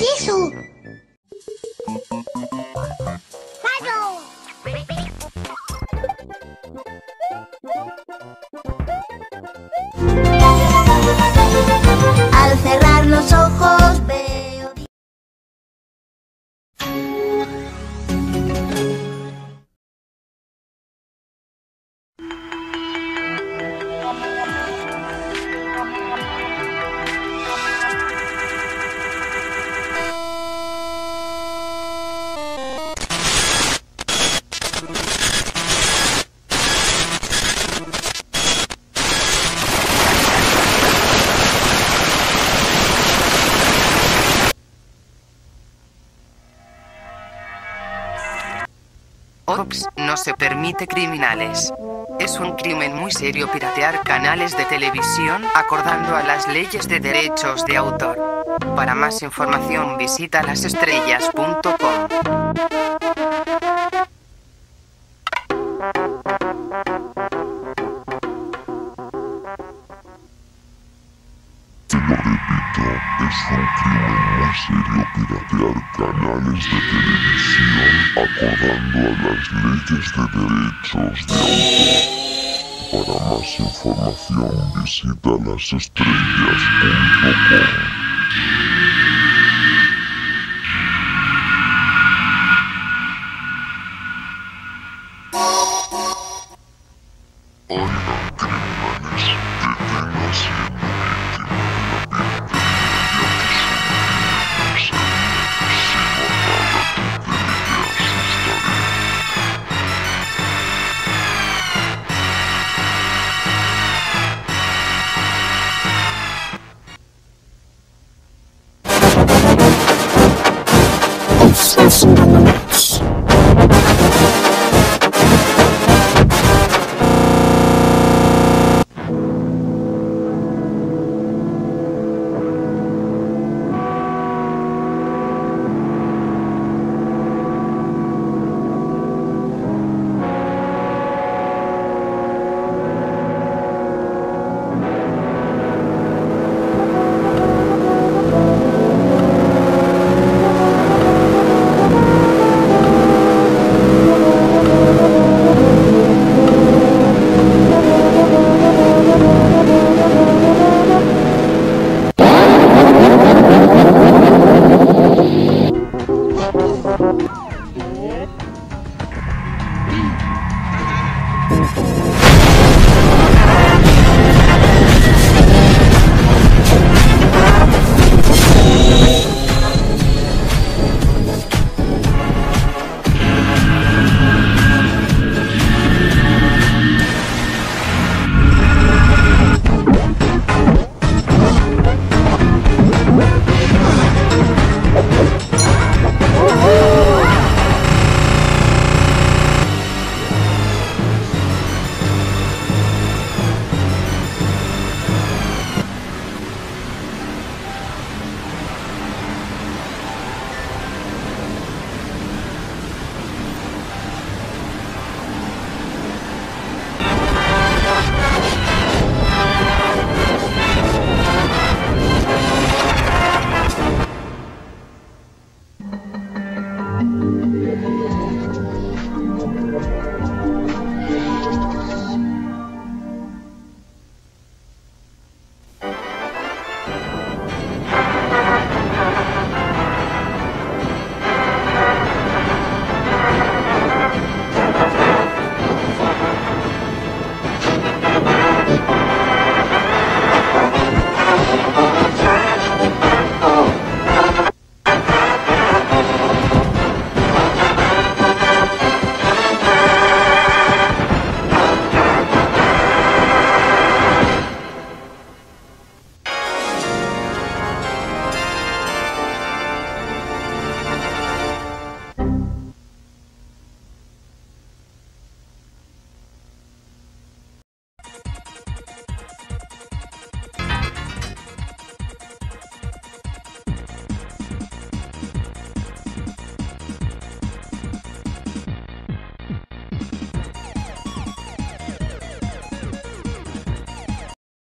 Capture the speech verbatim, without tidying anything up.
es eso? ¡Fallo! Al cerrar los ojos veo... Ops, no se permite criminales. Es un crimen muy serio piratear canales de televisión acordando a las leyes de derechos de autor. Para más información visita las estrellas punto com. Es un crimen muy serio piratear canales de televisión acordando a las leyes de derechos de autor. Para más información visita las estrellas punto com.